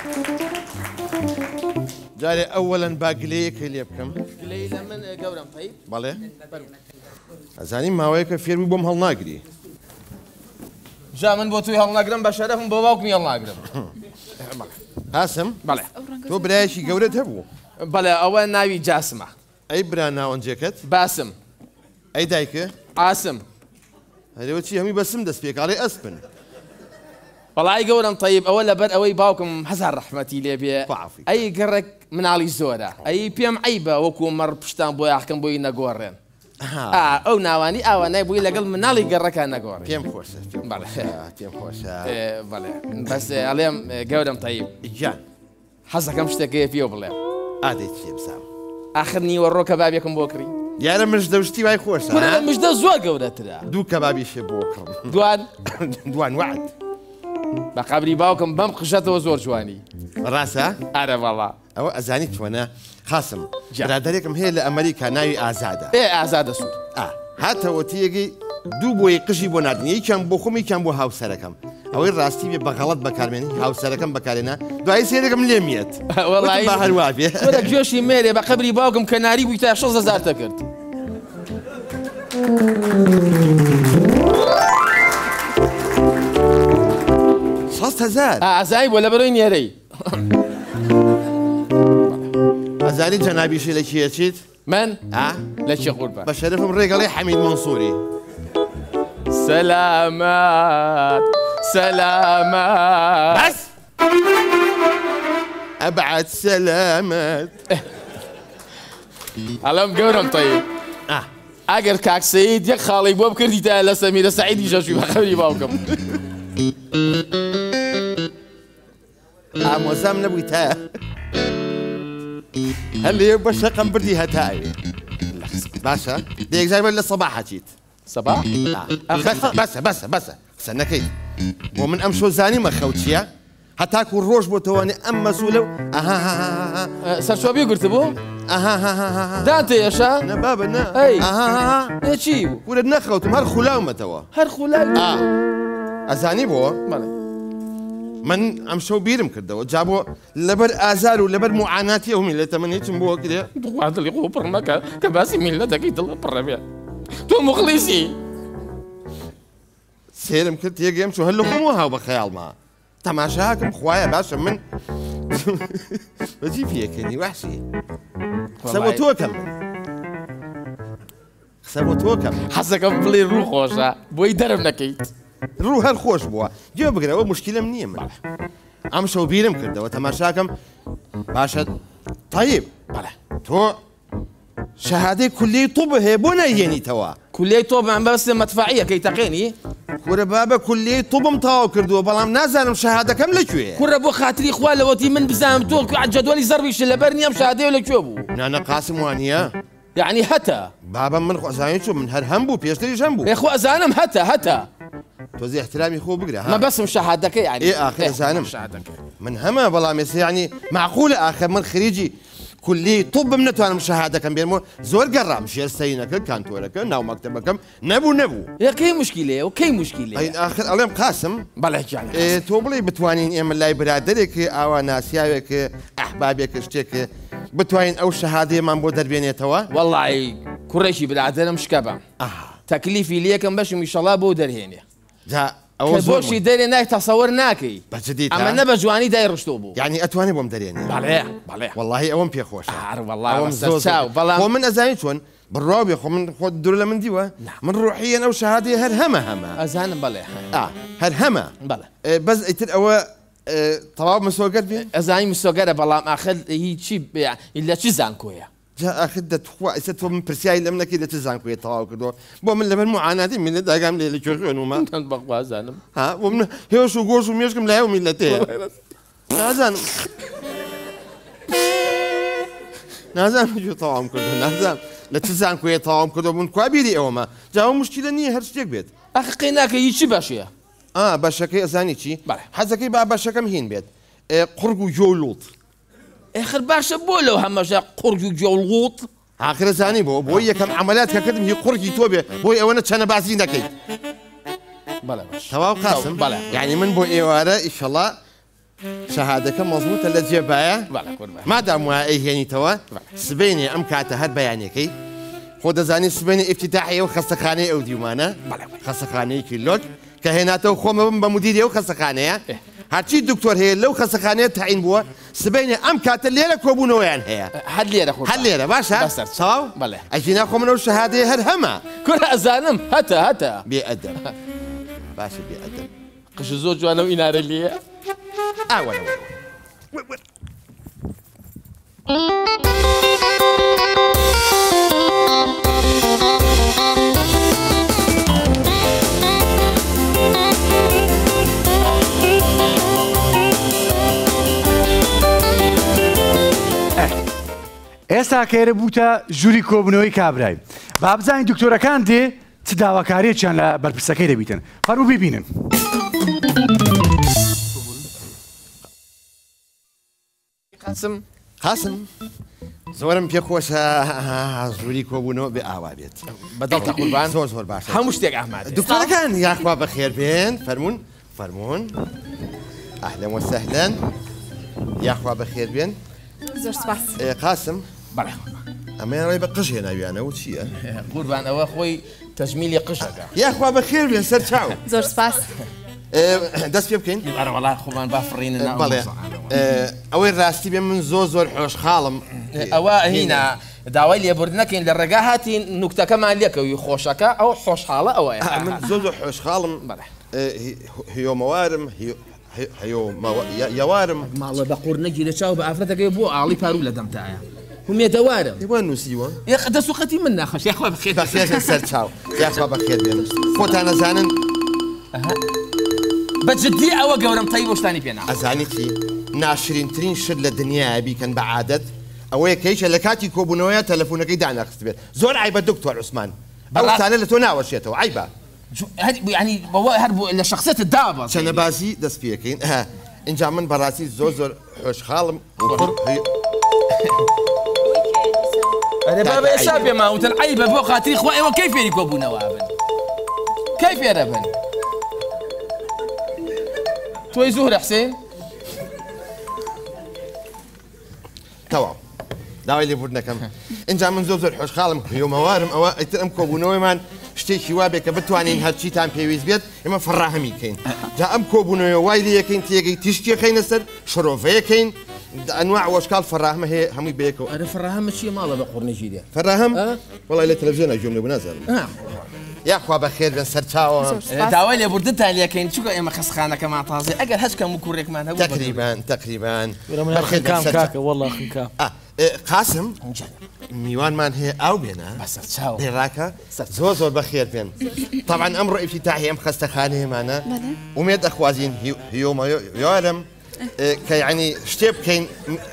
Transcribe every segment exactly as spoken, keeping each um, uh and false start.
جاري أولا باقليك اللي بكم قليلة من قورم طيب بله أزاني ما وياك فير بوم هالناقري جا من بوتوي هالناقرم بشرفهم بواوكني هالناقرم هاسم بله تو برایشی گەورەت هەبوو بله ئەوە ناوی جاسمە ئەی برا ناوەنجێکت باسم ئەی دایکە عاسم هەرێوە چی هەمی بەسم دەست پێکاڵی ئەسپن بەڵای گەورم طيب ئەوە لەبەر ئەوەی باوکم هەزار ڕەحمەتی لێ بێ بەعافی. ئەی گەڕێک مناڵی زۆرە ئەی پێم عیبە وەکو مەڕ پشتان بۆ یاخکەم بۆی نەگۆڕێن ئەو ناوانی ئاوانای بووی لەگەڵ مناڵی گەڕەکە نەگۆڕێن پێم خۆشە بەڵێ پێم خۆشە بەڵێ بەس ئەڵێم گەورم طيب گیان حەزەکەم شتێکەیە پێ بڵێ ئادەی چێ بسام آخر نیوە ڕۆ کەبابێکم بۆ کڕی یارە مژدە وشتی وای خۆشە مژدە زۆر گەورەترە دوو کەبابیشێ بۆ کڕم دوان دوان وعد بە قەبری باوکم بەم قژەتەوە زۆر جوانی ڕاستە ئارە بەڵا ئەوە ئەزانی چۆنە خاسم برادەرێکم هەیە لە ئەمریکا ناوی ئازادە ئێ ئازادە سوور هاتەوە تیەگەی دوو بۆی قژی بۆ نردنی یەکیان بۆ خۆم یەکیان بۆ هاوسەرەکەم ئەوەی ڕاستی بێ بە غەڵەت بەکارمێنی هاوسەرەکەم بەکارێنە دوای سێرەکەم لێ میێت وەڵی بە هەروە بێ وەرە گوێشی مێرێ بە قەبری باوکم کەناری بووی تا شەش هەزار تە کرد شەست هەزار ئازایی بۆ لە بەرۆی نێرەی ئەزانی جەنابیشی لە کیە چیت من لە چی قوربان بە شەرەفم ڕێگەڵی حەمید مەنسووری سەلامەت سەلامەت بەس ئەبعەد سەلامەت ئەڵەم گەورم طيب ئەگەر کاک سەید یەک خاڵی بۆ بکردی تا لە سەمیرە سەعیدی شەشوی بە خەبری باوکم ئامۆزام نەبووی تا هەر لێ بە شەقم بردی هەتاوێ باشە دێکزار بەر لە سەباحە چیت سەباح بەسە بەسە بەسە قسە نەکەیت بۆ من ئەم شۆ زانیمە خەوت چییە هەتاکو ڕۆژ بۆ تەوانێ ئەم مەسوولە و ئەها سەرچۆبی گرت بوو ئەها دانتە ێشا نەبابە نە ئەها چی ورت نەخەوتم هەر خولاومەتەوە هەر خولا ئەزانی بۆ من ئەم شەو بیرم کردەوە جا بۆ لەبەر ئازار و لەبەر موعاناتی ئەو میلەتە من هیچم بۆ کرێ دڵی خۆ پڕ مەکە کە باسی میلە دەکەی دڵە پڕە بێ تۆ مخلیسی سێرم کرد تێگەم چوو هەر لە خۆمەوە هاو بە خەیاڵما تەماشاکەم خوایە باشە من بەجی پێکەنی وحشی قسە بۆ تۆکەم من قسە بۆ تۆکەم حەزەکەم بڵێ ڕوو خۆشە بۆی دەرم نەکەیت ڕوو هەر خۆش بووە گوێ بگرەوە مشکلم نییە من ئەم شەو بیرم کردەوە تەماشاکەم باشە طيب بەڵێ تۆ شەهادەی کولیەی تۆب هەیە بۆ نایهێنیتەوە کولیەی تۆبمان بەس مەدفەعیەکەی تەقێنی کوورە بابە کولیەی تۆبم تەواو کردووە بەڵام نازانم شەهادەکەم لەکوێ کوڕە بۆ خاتری خوا لەوەتی من بزانم تۆ جەدوەلی زەربیشە لەبەر نییەم شادەیە لەکوێ بوو نانە قاسم وانە یعنی هەتە بابە من خۆزانانی چۆ من هەر هەم بوو پێشتریش هەم بوو ێخۆ ئەزانم هەتە هەتە تۆزی احترامی خۆ بگرە مە بەسم شەهادەکە یعنی ئێ ئاخر ئەزانم من هەمە بەڵام ێستا یعنی معقولە ئاخر من خریجی کولی طبم نتوانم شەهادەکەم بێنمەوە زۆر گەڕام ژێرسەینەکە کانتۆرەکە ناو مەکتەبەکەم نەبوو نەبوو یەکەی مشکلەیە و کەی مشکلێ ئاخر ئەڵێم قاسم بەڵێ تۆ بڵێ بتوانین ئێمە لای برادەرێکی ئاوا ناسیاوێکە ئەحبابێکە شتێکە بتوانین ئەو شەهادەیەمان بۆ دەربێنێتەوە وەڵی کوڕێکی برادەرم شکە بە تەکلیفی لێکم بەشم ئیشەڵا بۆ دەرهێنێ بۆشی دەرێ نای تەسەوەر ناکەی ئەمە نە بە جوانی دای ڕشتۆ بوو یعنی ئەتوانێ بۆم دەرێنێ بەڵێ بەڵێ وەڵڵاهی ئەوەم پێخۆشە بەڵام خۆ من ئەزانی چۆن بڕاو بێ خۆ من خۆ دوور لە من دیوە من ڕوحیەن ئەو شەهادەیە هەر هەمە هەمە ئەزانم بەڵێ هەر هەمە بەڵێ بەس ئیتر ئەوە تەواو مسۆگەر بێ ئەزانی مسۆگەرە بەڵام ئاخر هیچی لە چی زانکۆیە جا ئاخر دەتخوا ئێستا تۆ من پرسیایی لەم نەکەی لە چ زانکۆیە تەواو کردەوە بۆ من لەبەر معاناتی میلەت داگام لێ لەکوێ خوێنومە بەخوا زانم ها بۆ من هێوش و گۆش و مێشکم لایە و میلەتەیە نازانم نازانم جو تەواوم کردو نازانم لە چ زانکۆیە تەواوم کردو بوون کوا بیری ئەوەمە جا ئەو مشکلە نییە هەر شتێک بێت ئاخر قەی ناکە هیچی باشیە ئا بەشەکەی ئەزانی چی حەزەکەی با بەشەکەم هین بێت قورگ و جۆ و لووت ئێخر باشە بۆ لەو هەمەشە قورگ و جۆ و لووت آخر زانی بۆ بۆی یەکەم عملیات کە کردم هی قورگی تۆ بێ بۆی ئەوەنە چەنە بازی نەکەیت بەڵێ باش تەواو قاسم بەڵێ یعنی من بۆ ئێوارە ئیشەڵا شەهادەکە مەزبوطە لە جێبایە مادام وایە ئەیهێنیتەوە سبەینێ ئەم کاتە هەر بەیانەکەی خۆ دەزانی سبەینی ئیفتتاحیە و خەستەخانەی ئەو دیومانە خەستەخانەیەکی لۆک کە هێناتەوە خۆمە بم بە مدیری ئەو خەستەخانەیە هەرچی دکتۆر هەیە لەو خەستەخانەیە تەعین بووە سبەینێ ئەم کاتە لێرە کۆبوونەوەیان هەیە هەر لێرە هەر لێرە باشە چاو ئەژینا خۆ منەوە شەهادەیە هەر هەمە کورە ئەزانم هەتە هەتە بێئەدەب باشە بێئەدەب قش زۆر جوانە و ئینارە لێە ئاوە ئێستا کێرە بووتە ژووری کۆبوونەوەی کابرای با بزانین دکتۆرەکان دێ چ داواکاریەکیان لە بەرپرسەکەی دەبیتن فەرموو ببینن قاسم قاسم زۆرم پێخۆشە ژووری کۆبوونەوە بێ ئاوا بێت بەدڵتە قوربان زۆر زۆر باشە هەموو شتێک ئامادە دکتۆرەکان یاخوا بەخێر بێن فەرموون فەرموون ئەهلەن وەسەهلەن یاخوا بەخێر بێن زۆر سپاس قاسم بەڵێ ئەمەیان ڕێ بە قژ هێناویانەوە چییە؟ قوربان ئەوە خۆی تەجمیلی قژەکە یاخوا بەخێر بێن سەر چاو زۆر سپاس دەست پێ بکەین وەڵا خۆمان بافڕینە بەڵێ ئەوەی ڕاستی بێ من زۆر زۆر خۆشحاڵم ئەوە هینە داوای لێبوردنەکەین لە ڕێگا هاتین نوکتەکەمان لێکەوی خۆشەکە ئەو خۆشحاڵە ئەوەیە من زۆر زۆر خۆشحاڵم هیۆمەوارم یاوارم ماڵە بە قوڕ نەگیرە چاو بە ئافرەتەکەی بۆ ئاڵی پارو لە دەمتایە هومێ دەوارم وان نووسیوە دەسوقەتی من ناخەش یاخوا بخێت بەخێر سەر چاو یاخوا بەخێر بێن خۆتان نەزانن بەجددی ئەوە گەورم تای بۆ شتانی پێنا ئەزانی چی ناشرینترین شت لە دنیای بیکەن بە عادەت ئەوەیە کەیشە لە کاتی کۆبوونەوەیە تەلەفۆنەکەی دانەخست بێت زۆر عیبە دکتۆر عوسمان ئەوتانە لە تۆ ناوەشێتەوە عیبە ینی بەوە هەر بۆ لە شخصێتت دابە چەنەبازی دەست پێکەین اینجا من بەڕاستی زۆر زۆر خۆشحاڵم ئەرێ بابە ئێستا پێما وتن عیبە بۆ خاتری خوا ئێوە کەی فێری کۆبوونەوە بن کەی فێرە بن تۆی زۆر حسێن تەواو داوای لێبوردنەکەم اینجا من زۆر زۆر خۆشحاڵم هیۆمەوارم ئەوە ئیتر ئەم کۆبوونەوەیمان شتێکی وا بێ کە بتوانین هەرچیتان پێویست بێت ئێمە فەڕاهەمی کەین جا ئەم کۆبوونەوە وای لێ یەکەین تێگەی تیشکی خەینە سەر شرۆڤەیەکەین ئەنواع وەشکال فەڕاهمە هەیە هەمووی بەیەکەوە ئەرە فەڕاهەمە چییە ماڵە بە قوڕنەژیرێ فەڕاهەم وەڵای لە تەلەڤیزیۆنە گوێم لێ بوو نازانم یاخوا بەخێر بێن سەر چاوە داوای لێبوردنتان لەکەین چووکە ئێمە خەسخانەکەمان تازێ ئەگەر هەچکەم و کوڕێکمان هەبوو تەقریبان تەقریبان خنکام کاکە وەڵا خنکام قاسم میوانمان هەیە ئاو بێنە بەسەر چاو بێڕاکە زۆر زۆر بەخێر بێن طبعا ئەمڕۆ ئیفتتاحی ئەم خەستەخانەیەمانە ومێت دەخوازیین هیۆمە یارم کە یعنی شتێ بکەین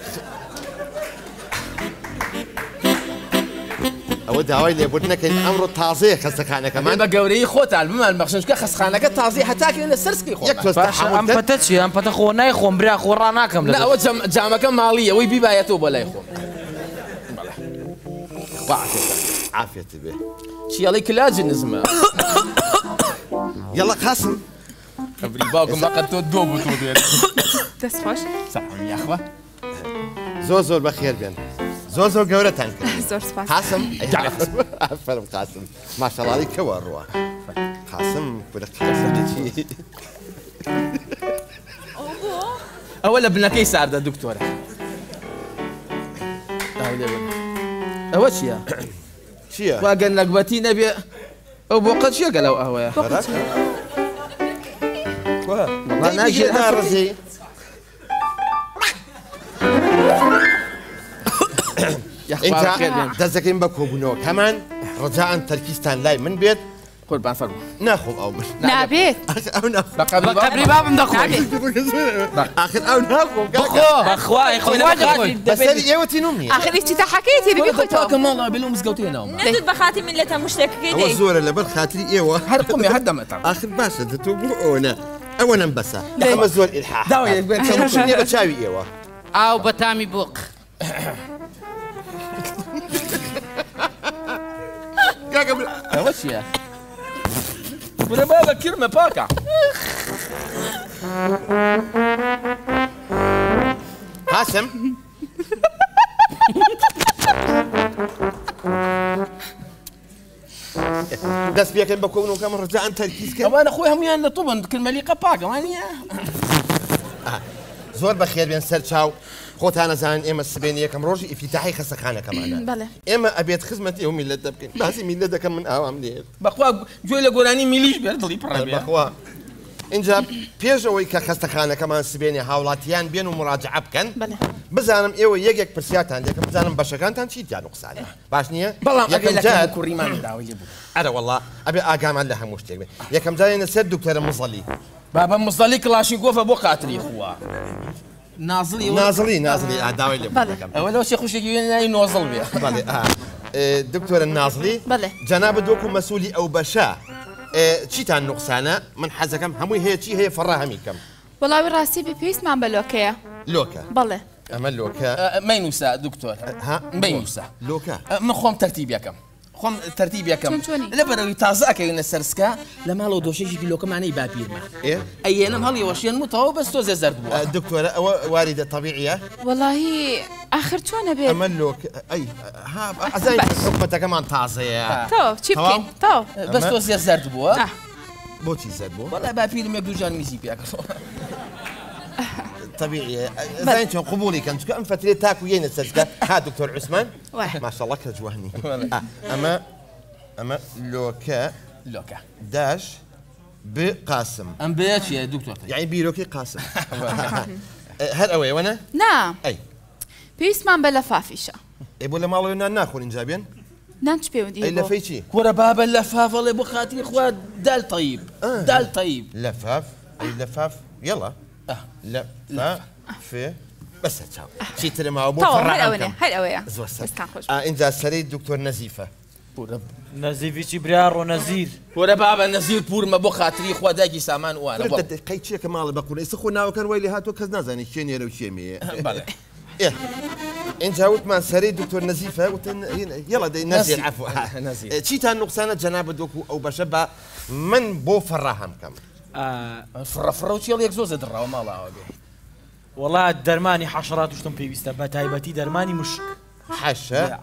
ئەوە داوای لێبوردنەکەین ئەمڕۆ تازەیە خەستەخانەکەمان بە گەورەی خۆتان بمان بەخشنکە خەسخانەکە تازی هەتاکەین لە سەرسکی خۆ ئەم پەتە چی ئەم پەتە خۆ نایخۆم برا خۆڕا ناکەم لە ئەوە جامەکە ماڵیە ئەوەی بیبایەتەوە بە لای خۆم عافێت بێ چیاڵی کلاجی نزمە یەڵە قاسم ئەبری باوکم بەقەت تۆ دۆ بوو تۆ دێت دەست خۆش سەحەمی یاخوا زۆر زۆر بەخێر بێن زۆر زۆر گەورەتان کرد زۆر سپاس قاسم ئەفەرم قاسم ماشەڵڵی کەوە ڕوە قاسم قاسمێکی ئەوە لە بنەکەی ساردە دکتۆرە ئەوە چییە؟ چییە؟ واگەن نەکبەتی نەبێ ئەو بۆ قەت چیەکە لەو ئەوەیە ناژێت ناڕزی دەستەکەین بە کۆبوونەوە کەمان ڕجاان تەرکیستان لای من بێت قوربان فەرموو ناخۆم ئەو من نابێت بەقەبری بابم دەخۆی ئاخر ئەو ناخۆم بەخوای خۆی بەسەری ئێوەتی نومی آخر ئیفتتاحەکەیەتی دەبێت خۆتەوە کە ماڵا بێ لەو مزگەوتێنەوە نەدت بە خاتی میلەتە مشتێکەکەی ئەوە زۆرە لەبەر خاتری ئێوە هەر قومی هەر دەمەتە آخر باشە دەتۆ بۆ ئەوەنە ئەوە نەم بەسە ئەمە زۆر ئیلحاح داوای بە چاوی ئێوە ئاو بە تامی بۆق ئەوە چییە؟ برە بابە کرمە پاکە قاسم دەست پێکەن بە کۆبنەوەکەم ڕجان تەرکیزکە ئەوانە خۆی هەمویان لە تۆبن کلمەلیقە پاکەوانە زۆر بەخێر بێن سەر چاو خۆتان نەزانن ئێمە سبێنی یەکەم ڕۆژی ئیفتتاحی خەستەخانەکەمانە ئێمە ئەبێت خزمەتی ئەو میلەت دەبکەین باسی میلەت دەکەم من ئاوام لێت بەخوا گوێ لە گۆرانی میلیش بێت دڵی پڕە بەخوا اینجا پێش ئەوەی کە خەستەخانەکەمان سبێنی هاوڵاتیان بێن و مراجعە بکەن بزانم ئێوە یەکێک پرسیاتان دەکەم بزانم بەشەکانتان چیتیان نوقسانە باش نییە؟ بەڵام ئەگەر کوڕیمان داوای لێ بوو ئەرە وەڵڵا ئەبێ ئاگامان لە هەموو شتێک بێت یەکەم جارێنە سەر دوکتۆرە مزەڵی بابا مزەڵی کڵاشی گۆفە بۆ قاتلی خوا نازڵی نازڵی نازڵی ئاداوای لێ بکەم ئەوە لەوە شێ خوشێکی وێنە ناوی نۆزڵ بێ بەڵێ دکتۆرە نازڵی جەنابەت وەکو مەسئولی ئەو بەشە چیتان نوقسانە من حەزەکەم هەمووی هەیە چی هەیە فەڕاهەمی کەم وەڵاوی ڕاستی پێویستمان بە لۆکەیە لۆکە بەڵێ ئەمە لۆکە مەینوسا دکتۆر مەینوسا لۆکە من خۆم تەرتیبیەکەم خۆم تەرتیبیەکەم لەبەرەوەی تازەکەوینە سەرسکە لە ماڵەوە دۆشێکی لۆکەمانەی باپیرمە ئەیێنم هەڵی وەشێنمەوە بەس تۆ زێ زەرد بووە دکتۆرە ئەوە واریدە طەبیعیە وەڵاهی ئاخر چۆنە بێت ئەمە لۆکە ئەی ئەزای حکومەتەکەمان تازەیە تۆ چی بکەین تۆ بەس تۆ زێ زەرد بووە بۆچی زەرد بوو وەڵای باپیرم یەک دووجان میزی پێکردەوە طبيعي زين شلون قبولي كان ام فترة تاكو ين السلسلة ها دكتور عثمان ما شاء الله كجوهني اما اما لوكا لوكا داش بقاسم ام بيش يا دكتور يعني بيلوكي قاسم هل اوي وانا نعم اي بيسمان بلا فافيشة يقول مالو ينا ناخذ انجابين نانش بيودي اي لفيتي كورة بابا اللفاف الله يبو خاطري اخوات دال طيب دال طيب لفاف اي لفاف يلا لا لا في بس تشاو شي ترى ما ابو فرع هاي الاولى هاي الاولى بس كان خوش اه انت سري دكتور نزيفه ورب نزيفي شبرار ونزير ورا بابا نزير بور ما بو خاطري خوا داكي سامان وانا قيت شي كمال بقول يسخونا وكان ويلي هاتو كزنا زاني شيني لو شيمي بله ايه انت هاوت ما سري دكتور نزيفه وت يلا دي نزير عفوا نزير شي تاع نقصانه جناب دوكو او بشبه من بو فراهم كم فرفروتي يلا يكزوز درا وما الله والله درماني حشرات وشتم بيويستا بتايبتي درماني مش حشا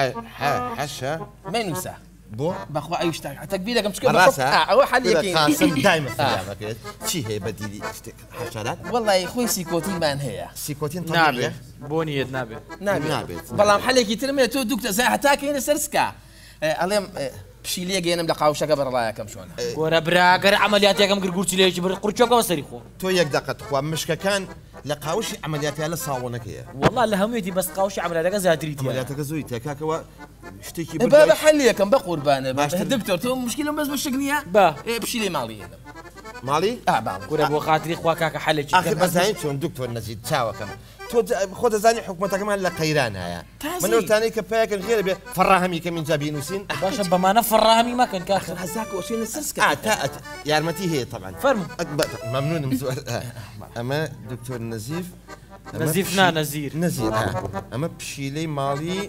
حشا ما ينسى بو باخوا اي شتاك حتى قبيله كم تشكل اه هو حل يكين قاسم دائما في شي هي بديلي حشرات والله يا اخوي سيكوتين بان هي سيكوتين طبيعيه بونيه نابه نابه والله محلك يترمي تو دكتور زي حتى كاين سرسكا عليهم بشيليه جينا لقاوشك برا كم شلون ورا براغر عمليات يا كم قرقورتي ليش برقرچوك وسريخو تو يك دقه خو مشكا كان لقاوش عمليات على صاونك هي والله لهميتي بس قاوش عملياتك زادريتي عملياتك زويتك كاكا اشتكي بابا حليه كم بقربان دكتور تو مشكله بس بالشقنيه با بشيلي مالي مالي اه مالي ورا بو خاطري خوا كاكا حلج اخي بس زين شلون دكتور نزيد تشاو كم تو خذ زاني حكومتك كمان لقيران هيا من ثاني كفاك غير فراهمي كم جابين وسين باشا بما نفراهمي ما كان كاخر هزاك وشين السسكه اه تا يا رمتي هي طبعا فرموا ممنون من سؤال اما دكتور نزيف نزيفنا نزير نزير اما بشيلي مالي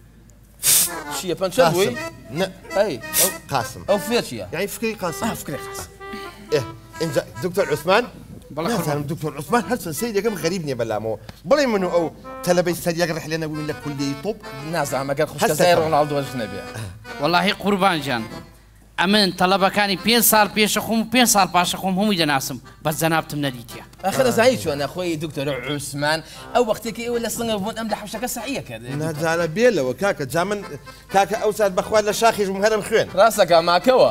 شي بنشوي لا اي قاسم او فيرشيا يعني فكري قاسم اه فكري قاسم ايه انت دكتور عثمان بلا خير دكتور عثمان هل سيدي كم غريبني بلامو بلا منو او تلبي سيدي يقرح لنا وين لك كل يطب الناس ما قال خوش زير رونالدو اجنبي والله قربان جان امن طلبه كاني بين صار بيش خم بين صار باش خم هم يناسم بس جنابتم نديتيا اخر زعيم شو انا اخوي دكتور عثمان او وقتك ولا صنع بون امدح وشك صحيه كذا نادى على بيلا وكاكا جامن كاكا اوساد بخوان لشاخي مهرم خوين راسك ما كوا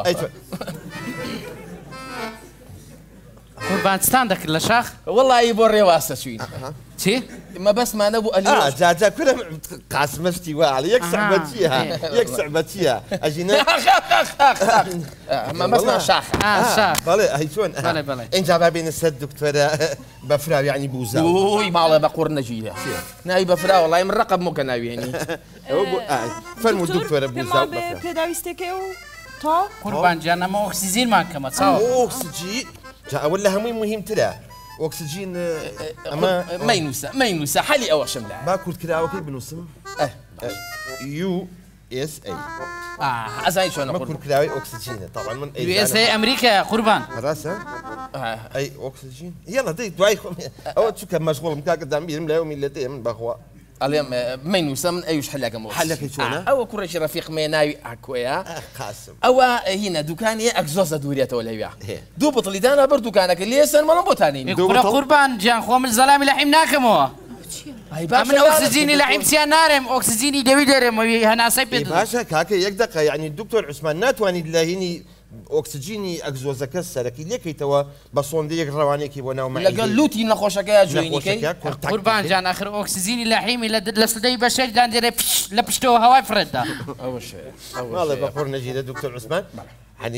قربان ستاندك لشاخ والله يبور واسه شوين تي ما بس ما نبو اليوم اه جا جا كلها قاسم استواء على يكسع بتيها يكسع بتيها اجينا اخ اخ اخ ما بس ما شاخ اه شاخ بلى هي شلون بلى بلى انت جاب بين السد دكتوره بفرا يعني بوزا اوي ما الله بقور نجيه ناي بفرا والله من رقب مو كان يعني فالمو دكتوره بوزا بيداويستيكيو تو قربان جانا ما اكسجين ما كما تصور اكسجين جا ولا هم مهم ترى اكسجين اما ما ينسى ما ينسى حالي او شمله باكل كذا وكيف بنوسم اه يو اس اي اه ازاي شلون ما اقول كل كلاوي اكسجين طبعا من يو اس اي امريكا يا قربان راسا اي اكسجين يلا دي دواي او شو كان مشغول مكاك قدام بيرم لا يومي لتي من بخوا اليوم من يسمى ايش حلاك مو حلاك شلون او كرش رفيق ميناوي اكويا قاسم او هنا دكاني اكزوز دوريات ولا يبيع دو بطلي دانا بر دكانك اللي يسن ما بوتاني قربان جان خوم الزلامي لحم ناكمو من اكسجيني لحم سيانارم اكسجيني دوي درم هنا سيبت باشا كاكا يقدق يعني الدكتور عثمان ناتواني لهيني اكسجيني اكزوزا كسر كي ليكي توا بصون ديك رواني كي بنا وما لا قال لوتي نخوشك يا جويني كي قربان جان اخر اكسجيني لحم لسدي بشر داندري لبشتو هواي فردا اول شيء والله بقول نجي للدكتور عثمان يعني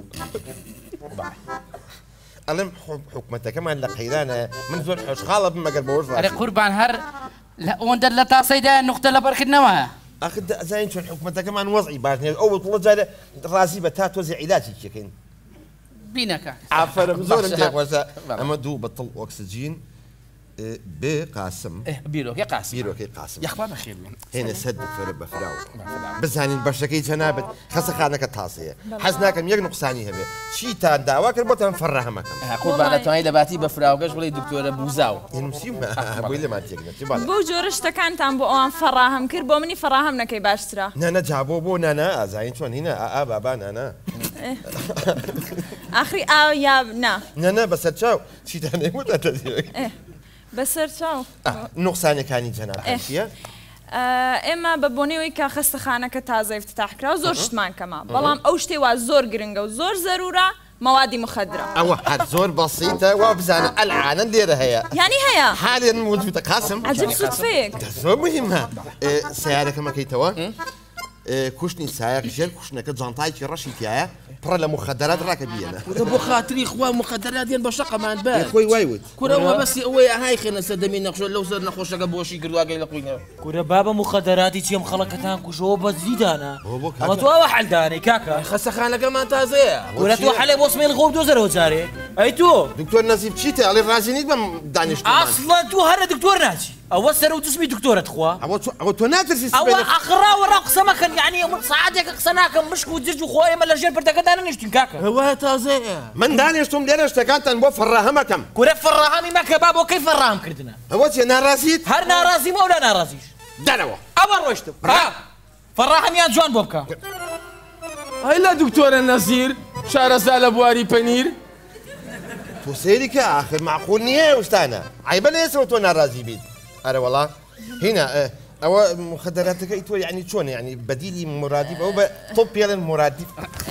ألم حكمتك كمان لقيلانا من زول حوش خالب ما قال بوش أري قربان هر لا وندر لا تصيدا النقطة لبركة نواها أخذ زين شو حكمتك كمان وضعي باشني أول طلع جاي راسي بتات وزع علاجي شكين بينك عفوا مزور أنت وزع أما دو بطل أكسجين بقاسم إيه بيروك يا قاسم بيروك يا قاسم يا أخوان خير هنا سد في بفراو بس هاني البشكي جنابت خاصة خانك التاصية حزناك يق نقصاني هبه شي تان دعواك ربطها نفرها مكان أقول بعد تواني لباتي بفراو كش ولا دكتور بوزاو المسيم أبوي اللي ما تيجي تبغى بو جورش تكان تام بو أن فراهم كير بو مني فراهم نكي باشترا نانا جابو بو نانا زين شلون هنا أبا بابا نانا آخري آه يا نا نانا بس تشاو شي تان يموت أنت بەسەر چاو نوقسانەکانی جەناب چییە؟ ئێمە بە بۆنەوەی کە خەستەخانەکە تازە افتتاحکرا زۆر شتمان کەمە بەڵام ئەو شتێ وا زۆر گرنگە و زۆر زەرورە موادی مخدرە ئەوە هەر زۆر بەسیتە وا بزانە ئەلعانە لێرە هەیە یانی هەیە حالێن موجودە قاسم عەجب سوتفەیەک زۆر مهمە سیارەکەمەکەیتەوە کوشتنی سایق ژێر کوشتنەکە جانتایکی ڕەشی تایە پڕە لە مخدرات ڕاکە بێنە بۆ خاتری خوا مخدرات دێن بە شەقەمان بە خۆی وایوت کورەوە بەسی ئەوەی ئاهای خێنە سەر دەمی نەخشۆ لەو سەر نەخۆشەکە بۆشی کردواگەی لە قوینەوە کورە بابە مخدراتی چێم خەڵەکەتان کوشەوە بە زیدانە ئەمە تۆوە حەلدانەی کاکە خەستەخانەکەمان تازەیە کورە تۆ حەلێ بۆ سمێن خۆ دۆزەرەوە جارێ ئەی تۆ دکتۆر نەزیب چیتە ئەڵێ ڕازی نیت بەم دانیشتمان ئاسڵەن تۆ هەرە دکتۆر ناچی ئەوە سەر و جسمی دکتۆرت خوا ئەوە تۆ ناترسی ئەوە ئەخراوەڕا قسە مەکەن یعنی سەعاتێکە قسە ناکەم مشک و جرج و خۆ ئێمە لە ژێر پردەکەدا نەنیشتین کاکە هەوە تازەیە من دانیشتم لێرە شتەکانتان بۆ فەڕاهەمەکەم کورە فەڕاهەمی مەکە با بۆ کەی فەڕاهم کردنە ئەوە چێ ناڕازیت هەر ناڕازیمە ولا ناڕازیش دەرەوە ئەوە ڕۆشتم فەڕاهەمیان جوان بۆ بکە هەیلا دکتۆرە نەزیر شارەزا لە بواری پەنیر تۆ سەیری کە ئاخر معقول نییە وستانە عیبە لە ئێسەوە تۆ ناڕازی بیت ئەرە وەڵا هنا ئەوە مخدراتەکەی تۆ یعنی چۆنە یعنی بەدیلی مرادیف ئەو بە تۆ پێڵێن مرادیف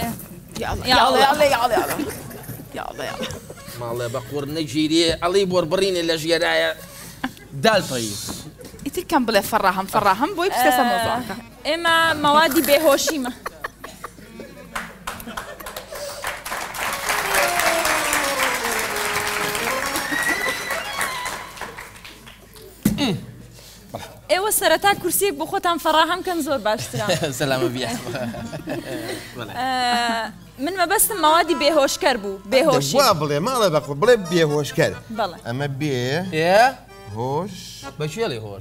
ماڵێ بە قوڕ نەگیریە ئەڵی بۆربڕینێ لە ژێرایە دالپەی ئیتر کەم بڵێ فەڕاهم فەڕاهم بۆی پسەسە مۆزۆکە ئێمە مەوادی بێهۆشیمە ئێوە سەرەتا کورسێک بۆ خۆتان فەڕاهم کەن زۆر باشترە سەلامە بیا من مەبەستم مەوادی بێهۆشکەر بوو بێهۆشی وا بڵێ ماڵێ بەخۆ بڵێ بێهۆشکەر بەڵێ ئەمە بێ هۆش بەکوێڵی هۆش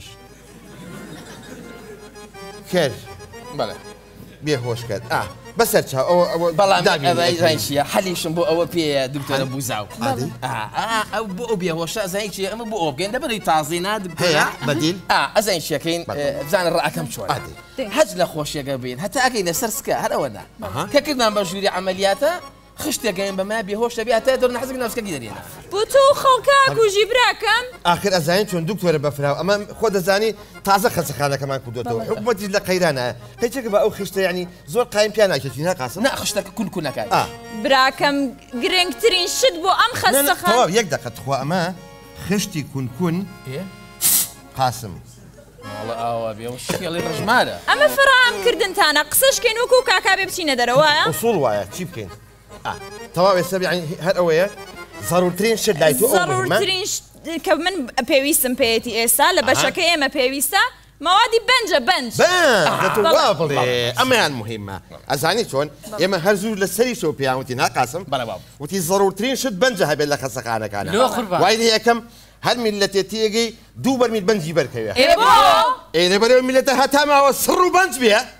کەر بەڵێ بێهۆشکەر ئا بەسەر چاو ئەوە ئەوە بەڵام ئەوەیڕانشیە حەلیشم بۆ ئەوە پێەیە دکتۆرە بوزاو ئەو بۆ ئەو بێهۆشە ئەزای چیە ئەمە بۆ ئەو بگەین دەبەری تازی نادکتۆرە بەدیل ئەزای شیەکەین بزانە ڕائەکەم چۆن هەج لە خۆشیەکە بین هەتا ئەگەی لەسەر سکە هەر ئەوەدا کە کردمان بە ژووری عەمەلیاتە خشتێکگەین بەما بێهۆش دەبێت هەتا دەور نەحەزێک ناوسکەکی دەرێنە بۆ تۆ خەڵکە کوژی براکەم ئاخر ئەزانین چۆن دکتۆرە بەفراو ئەمە خۆ دەزانی تازە خەسەخانەکەمان کردوتەوە حکومەتی لە قەیرانە هیچێکە بە ئەو خشتە یعنی زۆر قایم پیان ناکێتی ناقاسم نا خشتەکە کون کونەکات براکەم گرنگترین شت بۆ ئەم خەستەخانە یەک دقت خوا ئەمە خشتی کونکون قاسم ئەوە بێ شێڵی ڕژمارە ئەمە فەڕاهەمکردنتانە قسەشکەین وەکو کاکا بێ بچینە دەرەوەیە ئوسوڵ وایە چی بکەین تەواو ێستا یعنی هەر ئەوەیە زەڕورترین شت لای تۆ زەڕورترین کە من پێویستم پێیەتی ئێستا لە بەشەکە ئێمە پێویستە مەوادی بەنجە بەنج وا بڵێ ئەمەیان مهمە ئەزانی چۆن ئێمە هەر زوو لە سەری شۆ پیان وتی ناقاسم وتی زەڕورترین شت بەنجە هەبێت لە خەسەخانەکانە وای یەکەم هەر میلەتێتیەگەی دوو بەرمیل بەنجی بەرکەوێ ئێ لەبەرەوە میلەتە هەتا ماوە سڕ و بەنج بێ